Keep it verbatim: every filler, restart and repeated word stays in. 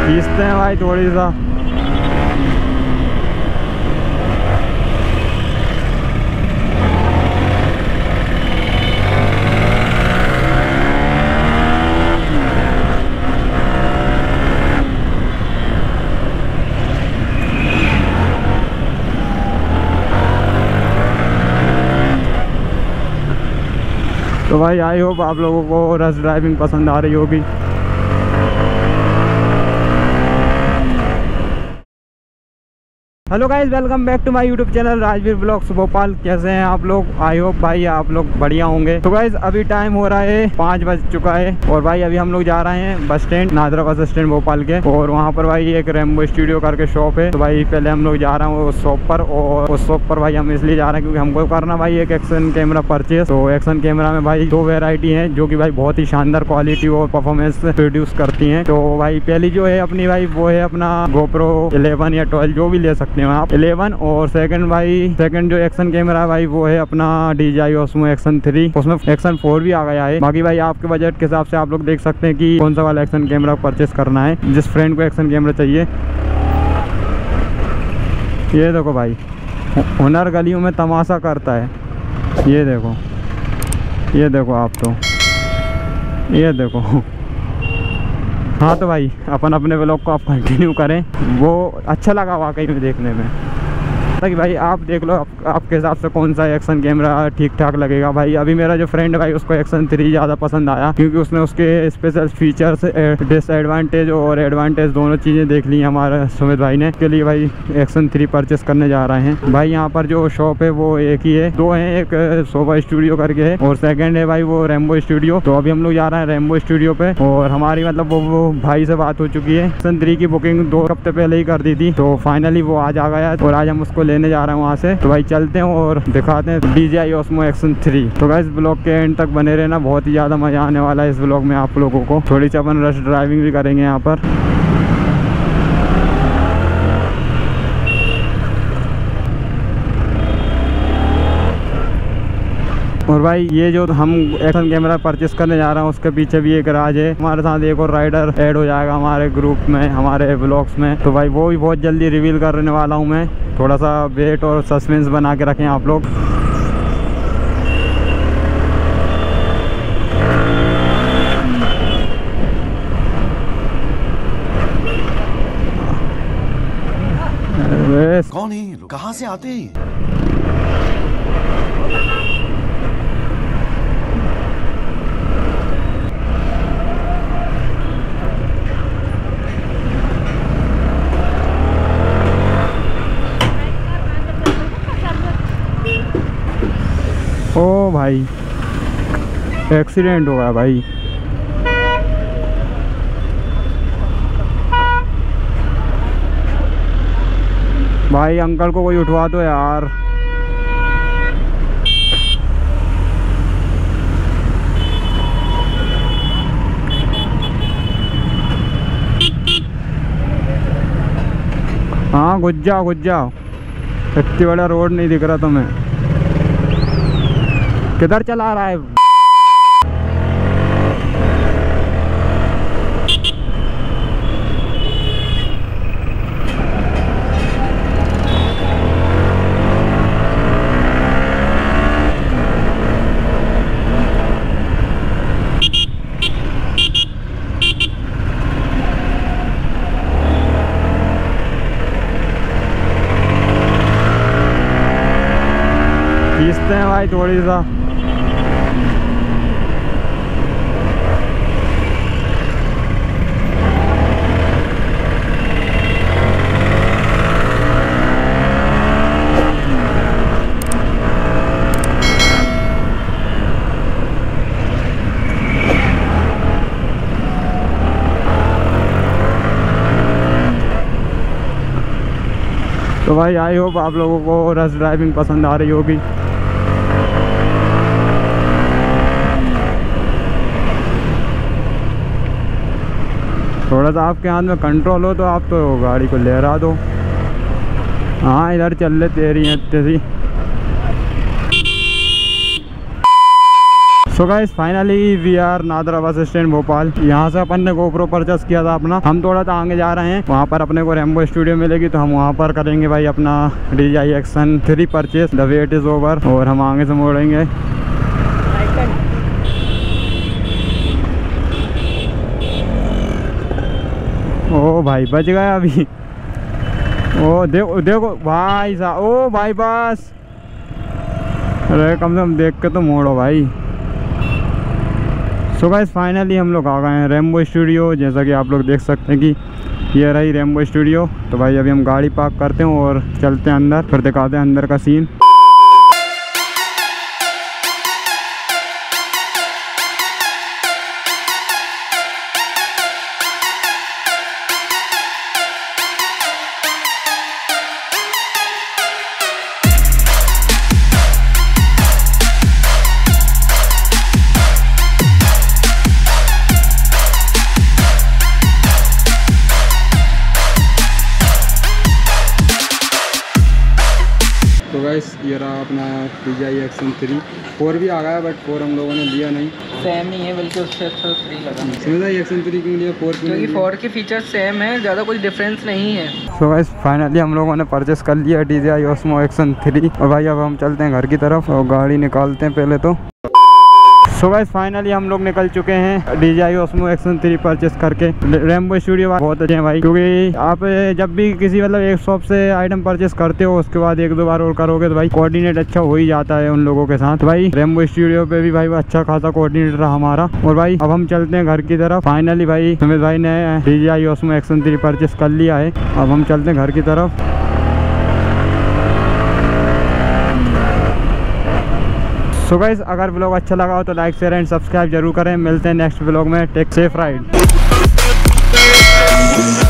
खींचते हैं भाई थोड़ी सा। तो भाई आई होप आप लोगों को रश ड्राइविंग पसंद आ रही होगी। Hello guys, welcome back to my YouTube channel Rajveer vlogs Bhopal. कैसे हैं आप लोग? आई होप भाई आप लोग बढ़िया होंगे। तो गाइस अभी टाइम हो रहा है पाँच बज चुका है और भाई अभी हम लोग जा रहे हैं bus stand, NADRA bus stand Bhopal के। और वहाँ पर भाई एक रेम्बो स्टूडियो करके शॉप है। तो भाई पहले हम लोग जा रहे हैं उस शॉप पर। और उस शॉप पर भाई हम इसलिए जा रहे हैं क्योंकि हमको करना भाई एक एक्शन कैमरा परचेज। तो एक्शन कैमरा में भाई दो वेराइटी है जो कि भाई बहुत ही शानदार क्वालिटी और परफॉर्मेंस प्रोड्यूस करती हैं। तो भाई पहली जो है अपनी भाई वो है अपना गोप्रो इलेवन या ट्वेल्व, जो भी ले सकते हैं आप, इलेवन। और सेकंड भाई सेकंड जो एक्शन कैमरा है भाई वो है अपना D J I Osmo action three. उसमें एक्शन फोर भी आ गया है। बाकी भाई आपके बजट के हिसाब से आप लोग देख सकते हैं कि कौन सा वाला एक्शन कैमरा परचेस करना है। जिस फ्रेंड को एक्शन कैमरा चाहिए, ये देखो भाई हुनर गलियों में तमाशा करता है। ये देखो, ये देखो आप, तो ये देखो। हाँ तो भाई अपन अपने व्लॉग को आप कंटिन्यू करें, वो अच्छा लगा वाकई में देखने में। ताकि भाई आप देख लो आप, आपके हिसाब से कौन सा एक्शन कैमरा ठीक ठाक लगेगा। भाई अभी मेरा जो फ्रेंड है भाई उसको एक्शन थ्री ज़्यादा पसंद आया क्योंकि उसने उसके स्पेशल फीचर्स, डिसएडवांटेज और एडवांटेज दोनों चीज़ें देख ली हमारे सुमित भाई ने। के लिए भाई एक्शन थ्री परचेस करने जा रहे हैं। भाई यहाँ पर जो शॉप है वो एक ही है, दो हैं, एक शोभा स्टूडियो करके है और सेकेंड है भाई वो रेम्बो स्टूडियो। तो अभी हम लोग जा रहे हैं रेम्बो स्टूडियो पे और हमारी मतलब वो, वो भाई से बात हो चुकी है। एक्शन थ्री की बुकिंग दो हफ्ते पहले ही कर दी थी, तो फाइनली वो आज आ गया और आज हम उसको लेने जा रहे हैं वहाँ से। तो भाई चलते हैं और दिखाते हैं D J I Osmo action three. तो गाइस ब्लॉग के एंड तक बने रहना, बहुत ही ज़्यादा मज़ा आने वाला है इस ब्लॉग में आप लोगों को। थोड़ी सी अपन रश ड्राइविंग भी करेंगे यहाँ पर। और भाई ये जो हम एक्शन कैमरा परचेस करने जा रहे हैं उसके पीछे भी एक राज है। हमारे साथ एक और राइडर ऐड हो जाएगा हमारे ग्रुप में, हमारे ब्लॉग्स में। तो भाई वो भी बहुत जल्दी रिवील करने वाला हूँ मैं। थोड़ा सा वेट और सस्पेंस बना के रखें आप लोग। कौन है, कहाँ से आते हैं? ओ भाई एक्सीडेंट हो गया भाई। भाई अंकल को कोई उठवा दो यार। हाँ घुस जाओ घुस जाओ, इतनी बड़ा रोड नहीं दिख रहा तुम्हें? किधर चला रहा है? खींचते हैं भाई थोड़ी सा। तो भाई आई होप आप लोगों को रश ड्राइविंग पसंद आ रही होगी। थोड़ा सा आपके हाथ में कंट्रोल हो तो आप तो गाड़ी को लहरा दो। हाँ इधर चल ले तेरी है तेरी। So guys finally we are Nadra bus stand Bhopal. यहाँ से अपन ने गोप्रो परचेस किया था अपना। हम थोड़ा सा आगे जा रहे हैं, वहाँ पर अपने को रेम्बो स्टूडियो मिलेगी तो हम वहाँ पर करेंगे भाई अपना D J I action three purchase. The wait is over और हम आगे से मोड़ेंगे। ओ भाई बच गया अभी। ओ देखो देखो भाई साहब, ओ भाई बस, अरे कम से कम देख के तो मोड़ो भाई। सो गाइस फाइनली हम लोग आ गए हैं रेम्बो स्टूडियो। जैसा कि आप लोग देख सकते हैं कि ये रही रेम्बो स्टूडियो। तो भाई अभी हम गाड़ी पार्क करते हैं और चलते हैं अंदर, फिर दिखाते हैं अंदर का सीन। तो गाइस ये रहा अपना D J I action three. Four भी आ गया बट फोर हम लोगों ने लिया नहीं, सेम ही है बल्कि उससे अच्छा थ्री लगा। समझा एक्शन थ्री क्यों लिया, फोर क्यों? क्योंकि फोर के फीचर्स सेम है, ज़्यादा कुछ डिफरेंस नहीं है। सो गाइस फाइनली हम लोगों ने परचेस कर लिया D J I Osmo action three. और भाई अब हम चलते हैं घर की तरफ और गाड़ी निकालते हैं पहले तो। सो गाइस फाइनली हम लोग निकल चुके हैं D J I Osmo action three purchase करके। रेम्बो स्टूडियो बहुत अच्छे हैं भाई, क्योंकि आप जब भी किसी मतलब एक शॉप से आइटम परचेस करते हो उसके बाद एक दो बार और करोगे तो भाई कोऑर्डिनेट अच्छा हो ही जाता है उन लोगों के साथ। तो भाई रेम्बो स्टूडियो पे भी भाई अच्छा खासा कोऑर्डिनेटर रहा हमारा। और भाई अब हम चलते हैं घर की तरफ। फाइनली भाई सुमित भाई ने D J I Osmo action three purchase कर लिया है। अब हम चलते हैं घर की तरफ। सो गाइस अगर ब्लॉग अच्छा लगा हो तो लाइक शेयर एंड सब्सक्राइब जरूर करें। मिलते हैं नेक्स्ट ब्लॉग में। Take safe ride.